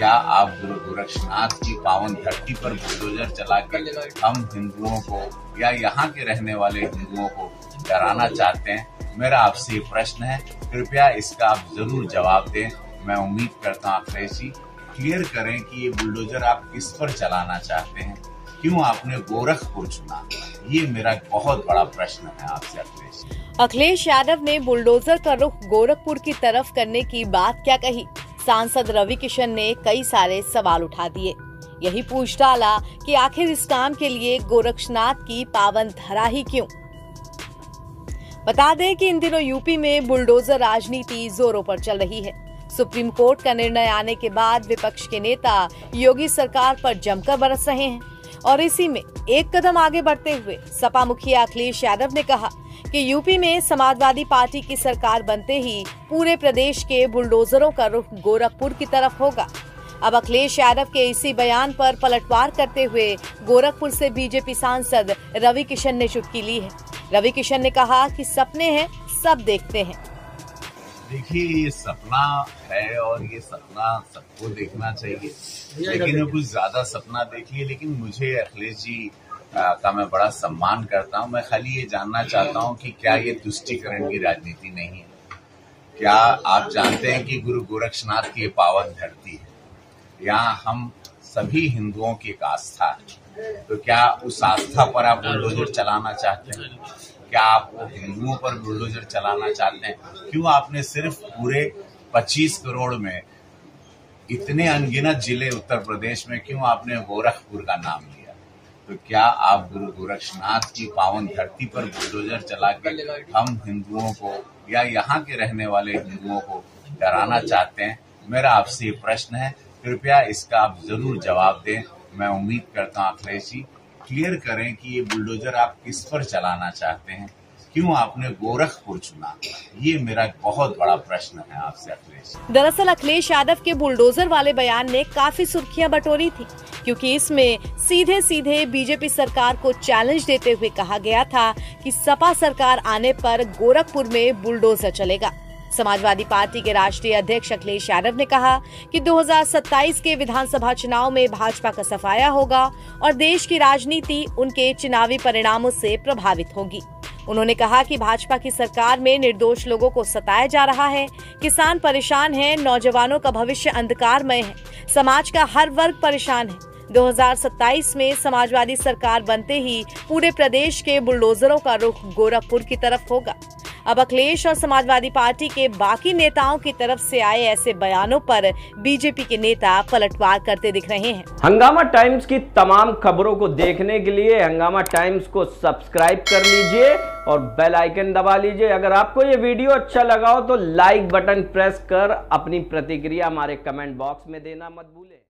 क्या आप गुरु गोरक्षनाथ की पावन धरती पर बुलडोजर चला के हम हिंदुओं को या यहाँ के रहने वाले हिंदुओं को डराना चाहते हैं? मेरा आपसे ये प्रश्न है, कृपया इसका आप जरूर जवाब दें। मैं उम्मीद करता हूँ अखिलेश जी क्लियर करें कि ये बुलडोजर आप किस पर चलाना चाहते हैं, क्यों आपने गोरखपुर चुना? ये मेरा बहुत बड़ा प्रश्न है आपसे अखिलेश। अखिलेश यादव ने बुलडोजर का रुख गोरखपुर की तरफ करने की बात क्या कही? सांसद रवि किशन ने कई सारे सवाल उठा दिए। यही पूछ डाला कि आखिर इस काम के लिए गोरक्षनाथ की पावन धरा ही क्यों? बता दें कि इन दिनों यूपी में बुलडोजर राजनीति जोरों पर चल रही है। सुप्रीम कोर्ट का निर्णय आने के बाद विपक्ष के नेता योगी सरकार पर जमकर बरस रहे हैं और इसी में एक कदम आगे बढ़ते हुए सपा मुखिया अखिलेश यादव ने कहा कि यूपी में समाजवादी पार्टी की सरकार बनते ही पूरे प्रदेश के बुलडोजरों का रुख गोरखपुर की तरफ होगा। अब अखिलेश यादव के इसी बयान पर पलटवार करते हुए गोरखपुर से बीजेपी सांसद रवि किशन ने चुटकी ली है। रवि किशन ने कहा कि सपने हैं, सब देखते हैं। देखिए, ये सपना है और ये सपना सबको देखना चाहिए, लेकिन कुछ ज्यादा सपना देखिए। लेकिन मुझे अखिलेश जी का मैं बड़ा सम्मान करता हूं। मैं खाली ये जानना चाहता हूं कि क्या ये तुष्टीकरण की राजनीति नहीं है? क्या आप जानते हैं कि गुरु गोरक्षनाथ की ये पावन धरती है, यहाँ हम सभी हिंदुओं की एक आस्था है। तो क्या उस आस्था पर आप बुलडोजर चलाना चाहते हैं? क्या आप हिंदुओं पर बुलडोजर चलाना चाहते हैं? क्यों आपने सिर्फ पूरे 25 करोड़ में इतने अनगिनत जिले उत्तर प्रदेश में क्यों आपने गोरखपुर का नाम लिया? तो क्या आप गुरु गोरक्षनाथ की पावन धरती पर बुलडोजर चला के हम हिंदुओं को या यहाँ के रहने वाले हिंदुओं को डराना चाहते हैं? मेरा आपसे ये प्रश्न है, कृपया इसका आप जरूर जवाब दें। मैं उम्मीद करता हूँ अखिलेश जी क्लियर करें कि ये बुलडोजर आप किस पर चलाना चाहते हैं, क्यों आपने गोरखपुर चुना? ये मेरा बहुत बड़ा प्रश्न है आपसे अखिलेश। दरअसल अखिलेश यादव के बुलडोजर वाले बयान ने काफी सुर्खियां बटोरी थी, क्योंकि इसमें सीधे सीधे बीजेपी सरकार को चैलेंज देते हुए कहा गया था कि सपा सरकार आने पर गोरखपुर में बुलडोजर चलेगा। समाजवादी पार्टी के राष्ट्रीय अध्यक्ष अखिलेश यादव ने कहा कि 2027 के विधानसभा चुनाव में भाजपा का सफाया होगा और देश की राजनीति उनके चुनावी परिणामों से प्रभावित होगी। उन्होंने कहा कि भाजपा की सरकार में निर्दोष लोगों को सताया जा रहा है, किसान परेशान हैं, नौजवानों का भविष्य अंधकारमय है, समाज का हर वर्ग परेशान है। 2027 में समाजवादी सरकार बनते ही पूरे प्रदेश के बुलडोजरों का रुख गोरखपुर की तरफ होगा। अब अखिलेश और समाजवादी पार्टी के बाकी नेताओं की तरफ से आए ऐसे बयानों पर बीजेपी के नेता पलटवार करते दिख रहे हैं। हंगामा टाइम्स की तमाम खबरों को देखने के लिए हंगामा टाइम्स को सब्सक्राइब कर लीजिए और बेल आइकन दबा लीजिए। अगर आपको ये वीडियो अच्छा लगा हो तो लाइक बटन प्रेस कर अपनी प्रतिक्रिया हमारे कमेंट बॉक्स में देना मत भूलें।